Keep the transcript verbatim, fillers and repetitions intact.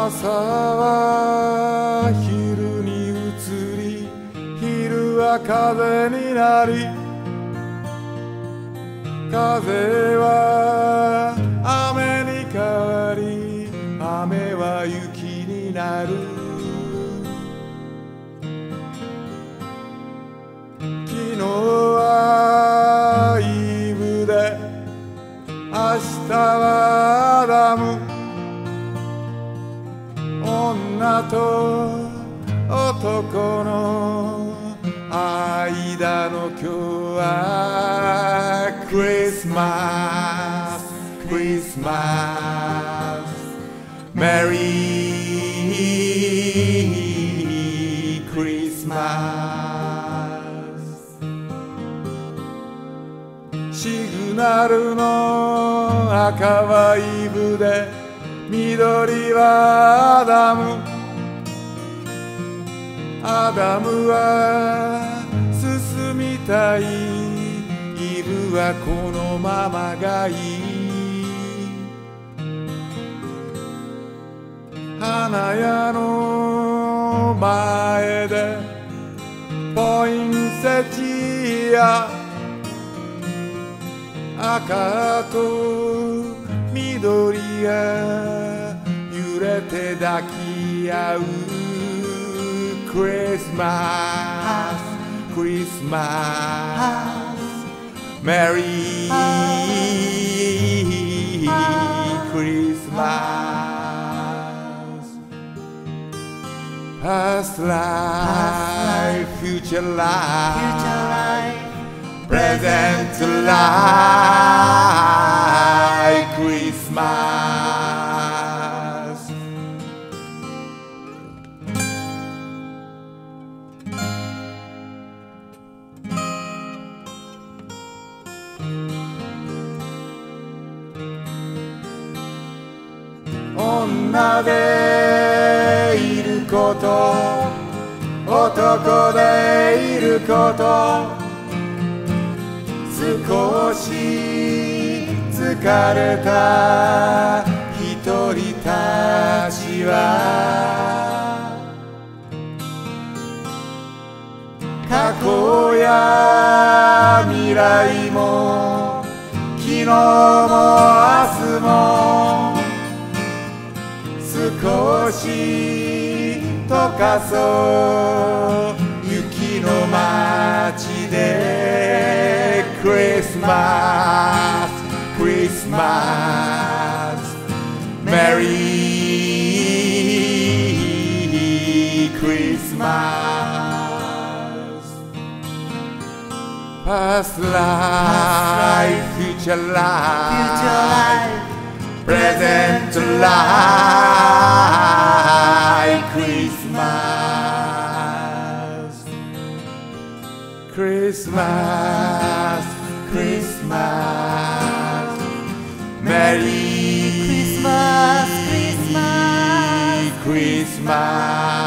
朝は昼に移り、昼は風になり、風は雨に変わり、雨は雪になる。昨日はイブで、明日はアダム。女と男の間の今日はクリスマス、クリスマス、メリークリスマス。シグナルの赤はイブで、緑はアダム。アダムは進みたい、イブはこのままがいい。花屋の前でポインセチア、赤と緑が揺れて抱き合う。クリスマス、クリスマス、メリークリスマス。Past life, future life, present life, Christmas。女でいること、男でいること、少し疲れた一人たちは、過去や未来も昨日も明日も少し溶かそう雪の街で。クリスマス、クリスマス、メリークリスマス。Past life, future life, present life, Christmas, Christmas, Christmas, Merry Christmas, Christmas, Christmas.